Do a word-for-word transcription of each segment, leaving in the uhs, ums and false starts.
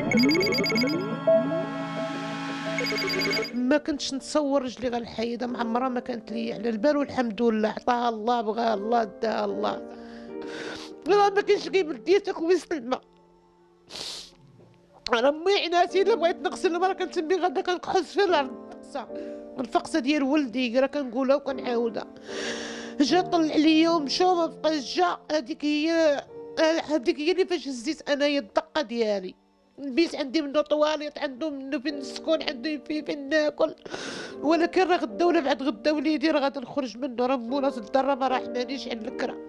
ما كنتش نتصور رجلي غنحيدها، معمرها ما كانت ليا على البال، والحمد لله عطاها الله، بغاها الله، داها الله. راه ما كاينش غير ديتك ويسلمى. انا امي عيناتي الا بغيت نغسل الماء راه كنتمي غدا كنكحس في الارض الفقصه. الفقصه ديال ولدي راه كنقولها وكنعاودها. جا طلع عليا ومشى وما بقاش جا. هذيك هي هذيك هي اللي فاش هزيت انايا الدقه ديالي. البيت عندي منه طواليط، عنده منه فين نسكن، عنده فيه فين ناكل. ولكن راه غدا ولا بعد غدا وليدي راه غادي نخرج منه، راه مولات الدار راه ما رحمانيش على الكرا.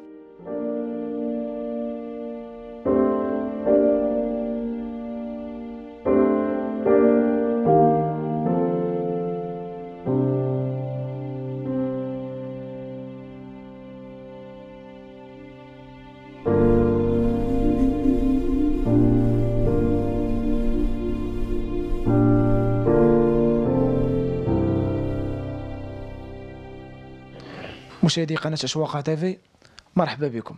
مشاهدي قناة أشواق تيفي، مرحبا بكم.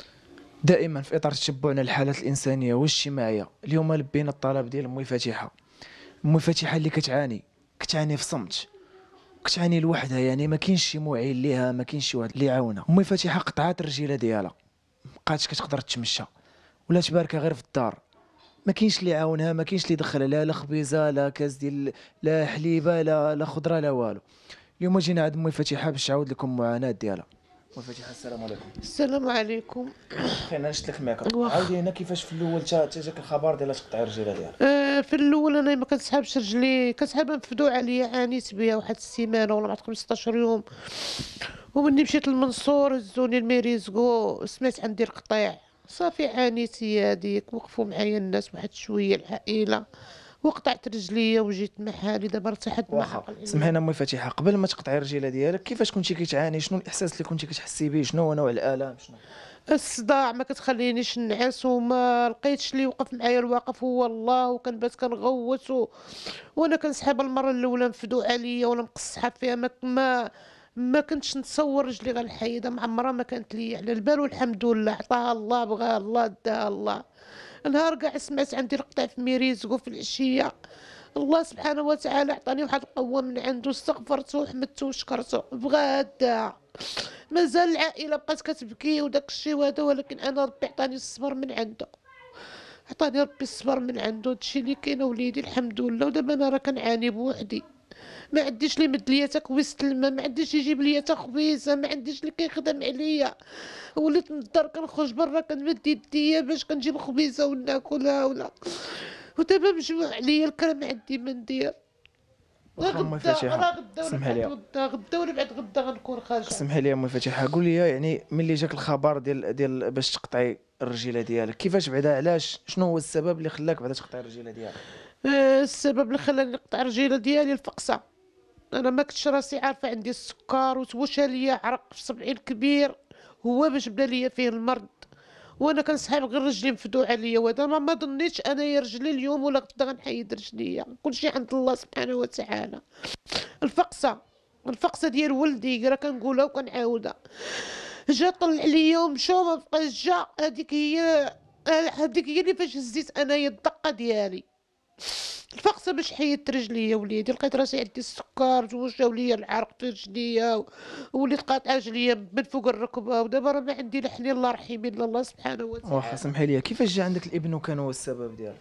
دائما في إطار تتبعنا للحالات الإنسانية والاجتماعية، اليوم لبينا الطلب ديال أمي فاتحة. أمي فاتحة اللي كتعاني كتعاني في صمت، كتعاني لوحدها، يعني ما كاينش شي معين ليها، ما كاينش شي واحد اللي يعاونها. أمي فاتحة قطعات الرجيلة ديالها، مابقاتش كتقدر تمشى، ولات باركة غير في الدار، ما كاينش اللي يعاونها، ما كاينش اللي يدخلها لا لا خبيزة لا كاس ديال لا حليبة لا لا خضرة لا والو. اليوم جينا عند أمي فاتحة باش تعاود لكم المعاناة ديالها. أمي فاتحة السلام عليكم. السلام عليكم. خلينا نشد لك الميكرو، واخا. عاودي هنا كيفاش في الاول تا تا جاك الخبر ديال تقطع الرجيله ديالك. آه في الاول انا ما كنسحبش رجلي، كنسحبها مفدوع عليا، عانيت بها واحد السيمانه ولا واحد خمسطاش يوم. ومني مشيت للمنصور هزوني الميريزكو، سمعت عندي القطيع، صافي عانيت هي هذيك. وقفوا معايا الناس واحد شويه العائله وقطعت رجليا وجيت مع حالي، دابا ارتحت مع واخا عقل عليا. سمحينا امي فاتحه، قبل ما تقطعي الرجيله ديالك كيفاش كنتي كتعاني؟ شنو الاحساس اللي كنتي كتحسي به؟ شنو هو نوع الالام؟ شنو الصداع ما كتخلينيش نعس، وما لقيتش اللي يوقف معايا الواقف هو الله، وكنبات كنغوت و... وانا كنسحب المره الاولى مفدوع عليا ولا مقصحه فيها، ما ما ما كنتش نتصور رجلي غنحيدها، معمرها ما كانت ليا على البال، والحمد لله عطاها الله، بغاها الله، داها الله. نهار كاع سمعت عندي القطع في ميريزكو في العشيه، الله سبحانه وتعالى عطاني واحد القوه من عنده، استغفرته وحمدته وشكرته، بغاها داها. مازال العائله بقات كتبكي وداك الشيء وهذا، ولكن انا ربي عطاني الصبر من عنده، عطاني ربي الصبر من عنده. هادشي اللي كاين وليدي الحمد لله. ودابا انا راه كنعاني بوحدي، ما عنديش اللي يمد ليا تا كويس الماء، ما عنديش يجيب ليا تا خبيزه، ما عنديش اللي كيخدم عليا. وليت من الدار كنخرج برا كنمد يديا باش كنجيب خبيزه وناكلها ولا. ودابا مجموع عليا الكرا، ما عندي ما ندير. راه واخا امي غدا راه فاتحه غدا ولا سمحي بعد لي، غدا، غدا ولا بعد غدا غنكون خارجه. سمحي لي امي فاتحه، قول لي يعني ملي جاك الخبر ديال ديال باش تقطعي الرجيله ديالك، كيفاش بعدا؟ علاش؟ شنو هو السبب اللي خلاك بعدا تقطعي الرجيله ديالك؟ آه، السبب اللي خلاني نقطع الرجيله ديالي الفقصه. انا ما كنتش راسي عارفه عندي السكر، وتوشى ليا عرق في صبعي الكبير، هو باش بدا ليا فيه المرض. وانا كنسحب غير رجلي مفدوعه عليا، وهذا ما ما ظنيتش انايا رجلي اليوم ولا غدا غنحيد رجليا، كلشي عند الله سبحانه وتعالى. الفقصه الفقصه ديال ولدي راه كنقولها وكنعاودها. جا طلع عليا ومشى وما بقاش جا. هذيك هي هذيك هي اللي فاش هزيت انايا الدقه ديالي. الفقصه باش حيدت رجليا وليدي، لقيت راسي عندي السكر، وجاو ليا العرق في رجليا و- وليت قاطعه رجليا من فوق الركبه، ودابا راه ما عندي لا حنين الله رحيم الا الله سبحانه واخا وتعالى. سمحي لي، كيفاش جا عندك الابن وكان هو السبب ديالك؟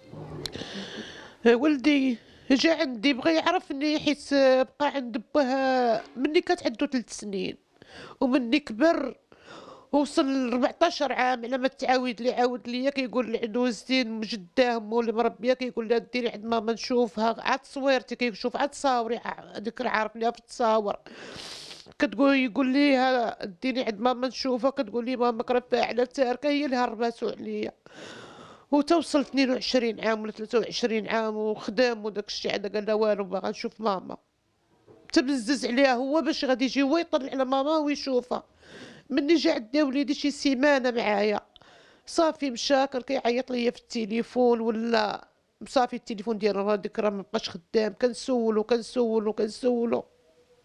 آه، ولدي جا عندي بغى يعرفني، حيت آه، بقى عند باه مني كانت عنده ثلاث سنين، ومني كبر وصل ل أربعطاش عام على ما تعاود لي، عاود ليا كيقول لي عنده زين جداه مو اللي مربيه، كيقول لها ديري عند ماما نشوفها، عاد تصويرتي كيشوف، عاد تصاوري، هذيك عارفني في التصاور. كتقول يقول ليها ديني عند ماما نشوفها، كتقول لي ماماك راه فاعله تاركه، هي اللي هرباتو عليا. وتوصل اثنين وعشرين عام ولا ثلاثة وعشرين عام وخدام وداك الشيء، عاد قال لا والو باغا نشوف ماما. تبزز عليها هو باش غادي يجي هو يطلع على ماما ويشوفها. مني جا عندنا وليدي شي سيمانه معايا، صافي مشى كان كيعيط ليا في التليفون، ولا صافي التليفون ديالو راه ديك راه مبقاش خدام، كنسولو كنسولو كنسولو.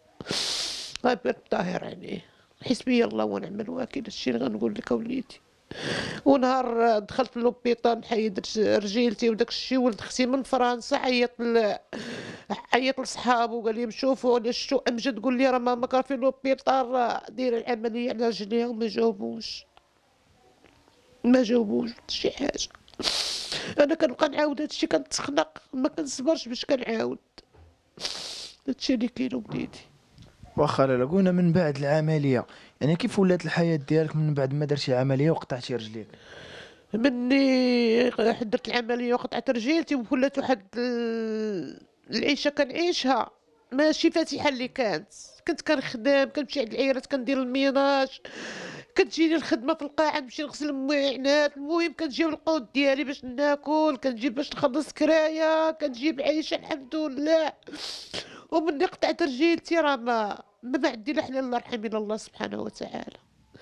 غابر الطاهر عليه، حسبي الله ونعم الوكيل، هادشي اللي غنقول لك اوليدي. ونهار دخلت لوبيطال نحيد رج- رجيلتي وداك الشيء، ولد اختي من فرنسا عيط ل... عيط لصحابو قال لهم شوفوا انا شتو امجد، قول لي راه ماما كان في لوبيطال راه دايره العمليه على رجليها وما جاوبوش، ما جاوبوش شي حاجه. انا كنبقى نعاود هادشي كنتخنق، ما كنصبرش باش كنعاود. هادشي اللي كاين وليدي. واخا لالا، قلنا من بعد العمليه، يعني كيف ولات الحياه ديالك من بعد ما درتي العمليه وقطعتي رجليك؟ مني درت العمليه وقطعت رجيلتي ولات واحد ال- العيشه كنعيشها ماشي فاتحه اللي كانت. كنت كنخدم، كنمشي عند العيرات كندير الميناج، كتجيني الخدمه في القاعه نمشي نغسل المواعنات، المهم كنجيب القوت ديالي باش ناكل، كنجيب باش نخلص كرايه، كنجيب عيشه الحمد لله. ومني قطعت رجيلتي راه ما ما ما عندي لا حل الله يرحم الا الله سبحانه وتعالى.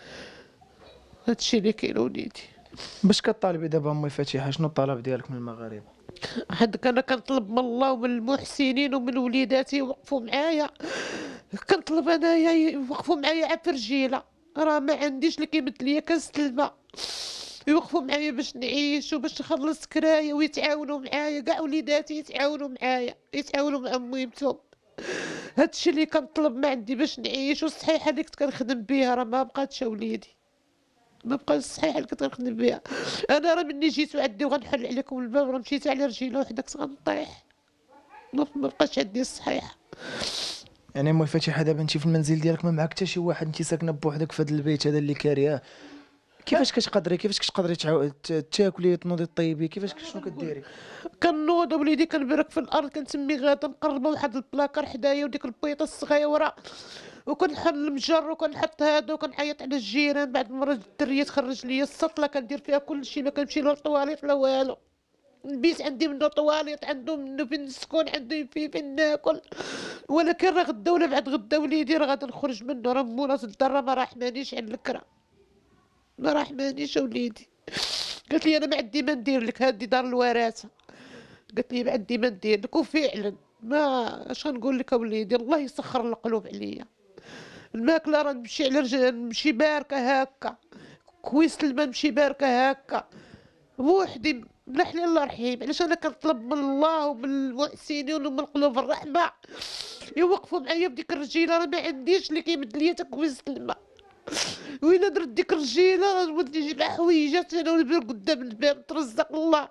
هادشي اللي كاين وليدي. باش كطالبي دابا امي فاتحه، شنو الطلب ديالك من المغاربه؟ حدك انا كنطلب من الله ومن المحسنين ومن وليداتي يوقفوا معايا، كنطلب انايا يوقفوا معايا عا في رجيله، راه ما عنديش اللي كيمد ليا كاس الماء، يوقفوا معايا باش نعيش وباش نخلص كرايا، ويتعاونوا معايا كاع وليداتي يتعاونوا معايا، يتعاونوا مع ميمتهم. هادشي اللي كنطلب ما عندي باش نعيش. والصحيحه اللي كنت كنخدم بها راه ما بقاتش وليدي، ما بقاش الصحيحه اللي كنت كنخدم بها. انا راه مني جيت وعدي وغنحل عليكم الباب راه مشيت على رجيله وحده كنت غنطيح، ما ما بقاش عندي الصحيحه. يعني امي فاتحه دابا انت في المنزل ديالك ما معك حتى شي واحد، انت ساكنه بوحدك في هذا البيت هذا اللي كارياه، كيفاش كتقدري كيفاش كتقدري تعاو- ت- تاكلي تنوضي طيبي، كيفاش شنو كديري؟ كنوض وليدي كنبرك في الارض، كنسمي غاده مقربه واحد البلاكار حدايا وديك البيطه الصغيره، وكنحل المجر وكنحط هذا وكنعيط على الجيران. بعد مرة الدريه تخرج ليا السطله كندير فيها كل شيء، ما كنمشي لا للطواليط لا والو. البيت عندي منه طواليط، عنده منه فين نسكن، عنده فيه فين ناكل. ولكن راه غدا ولا بعد غدا وليدي راه غادي نخرج منه، راه مولات الدار راه ما راحمانيش على الكرا، ما راحمانيش وليدي. قالت لي انا ما عندي ما ندير لك، هادي دار الوراثه. قالت لي ما عندي ما ندير لك، وفعلا ما اش غنقول لك اوليدي، الله يسخر القلوب عليا. الماكله راه نمشي على رجل نمشي باركه هكا، كويس الماء نمشي باركه هكا بوحدي لا حلال الله رحيم. علاش انا كنطلب من الله ومن المحسنين ومن قلوب الرحمه يوقفوا معايا بديك الرجيله، راه ما عنديش اللي كيمد ليا تا كويس الماء. وين درت ديك الرجيله راه ولدي يجيب حويجات انا ونبير قدام الباب ترزق الله،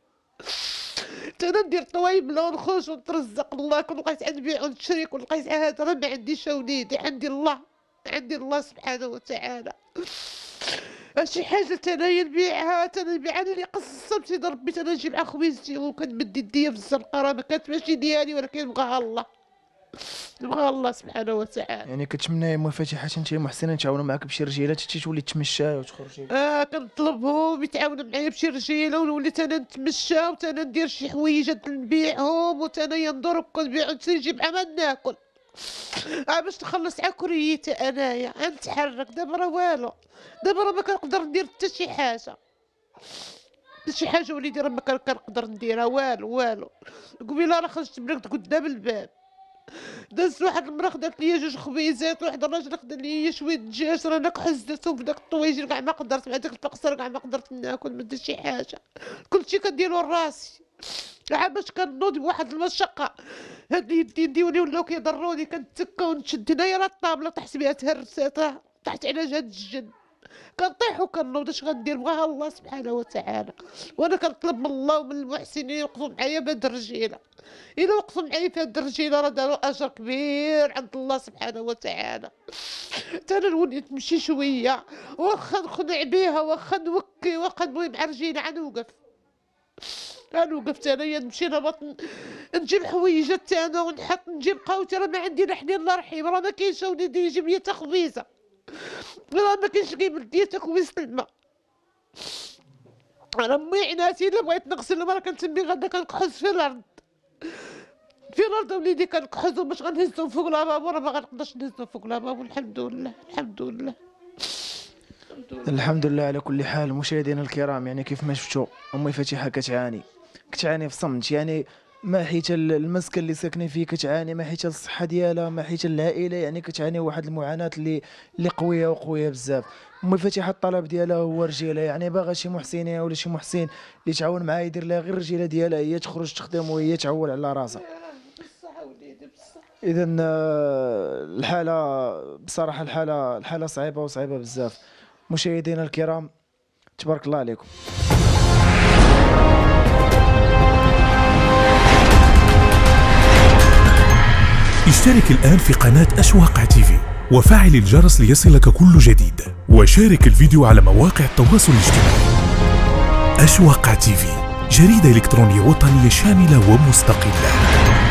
انا ندير طوايب لا ونخرج ونترزق الله. كون لقيت نبيع ونشري، كون لقيت هذا راه ما عنديش وليدي، عندي الله، عندي الله سبحانه وتعالى. شي حاجه تانايا نبيعها، تانا نبيعها انا اللي قسمت سيدي ربي، تانا نجيب مع خويزتي وكنمد يديا في الزنقه، راه ما كانت ماشي ديالي ولكن بغاها الله، بغاها الله سبحانه وتعالى. يعني كتمنى امي فاتحه انت محسنه نتعاونوا معاك بشي رجيلات حتى تولي تمشى وتخرجي؟ اه كنطلبهم يتعاونوا معايا بشي رجيله، ونولي انا نتمشى وتانا ندير شي حويجات نبيعهم، وتانا نضرب كنبيع ونجي مع ما ناكل، اه باش نخلص على كريتي انايا نتحرك. دابا راه والو، دابا راه ما كنقدر ندير حتى شي حاجه، حتى شي حاجه وليدي راه ما كن- كنقدر نديرها والو والو. قبيله راه خرجت بركت قدام الباب، دازت واحد المرا خدات ليا جوج خبيزات، واحد الراجل خدا ليا شويه دجاج، رانا كحزتهم في داك الطويجين كاع ما قدرت، مع داك الفقصر كاع ما قدرت ناكل، ما درت شي حاجه، كلشي كنديرو لراسي. عا باش كنوض بواحد المشقه، هاد اليدين ديالي ولاو كيضروني، كنتكا ونشد هنايا راه الطابله طحت بها تهرست، طحت على جهه الجن، كنطيح وكنوض. اش غندير؟ بغاها الله سبحانه وتعالى. وانا كنطلب من الله ومن المحسنين يوقفوا معايا بهاد الرجيله، الا وقفوا معايا في هاد الرجيله راه داروا اجر كبير عند الله سبحانه وتعالى. انا نولي نمشي شويه، واخا نخنع بيها، واخا نوكي، واخا نبغي مع رجيله غنوقف، غنوقف انايا نمشي نهبط نجيب حويجات انا ونحط، نجيب قاوتي، راه ما عندي لا حنين الله رحيم، راه ما كاينش وليدي يجيب لي تا خبيزه، راه ما كاينش كيمد ليا تا كويس الماء. انا امي عناتي الا بغيت نغسل الماء كنتمي غدا كنكحز في الارض، في الارض وليدي كنكحزو باش غنهزهم فوق لابابو، راه ما غنقدرش نهزهم فوق لابابو. الحمد لله الحمد لله الحمد لله. الحمد لله على كل حال. مشاهدينا الكرام، يعني كيف ما شفتوا امي فاتحه كتعاني كتعاني في صمت، يعني ما حيت المسكن اللي ساكنين فيه كتعاني، ما حيت الصحه ديالها، ما حيت العائله يعني كتعاني واحد المعاناه اللي اللي قويه وقويه بزاف. امي فاتحه الطلب ديالها هو رجيله، يعني باغا شي محسنه ولا شي محسن اللي تعاون معاه يدير لها غير الرجيله ديالها هي تخرج تخدم وهي تعول على راسها. اذا الحاله بصراحه الحاله الحاله صعيبه وصعيبه بزاف. مشاهدينا الكرام تبارك الله عليكم. اشترك الآن في قناة أشواق تيفي وفعل الجرس ليصلك كل جديد، وشارك الفيديو على مواقع التواصل الاجتماعي. أشواق تيفي، جريدة إلكترونية وطنية شاملة ومستقلة.